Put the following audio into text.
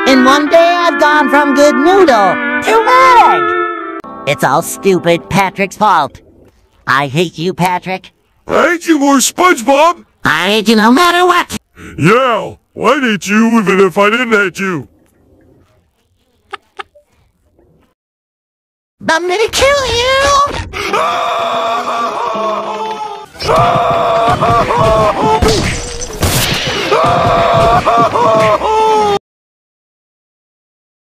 In one day I've gone from good noodle to egg. It's all stupid Patrick's fault. I hate you, Patrick. I hate you more, SpongeBob! I hate you no matter what. Yeah, I'd hate you even if I didn't hate you. I'm gonna kill you!